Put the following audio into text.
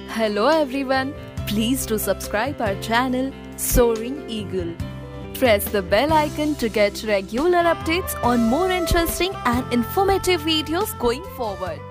Hello everyone, please do subscribe our channel Soaring Eagle. Press the bell icon to get regular updates on more interesting and informative videos going forward.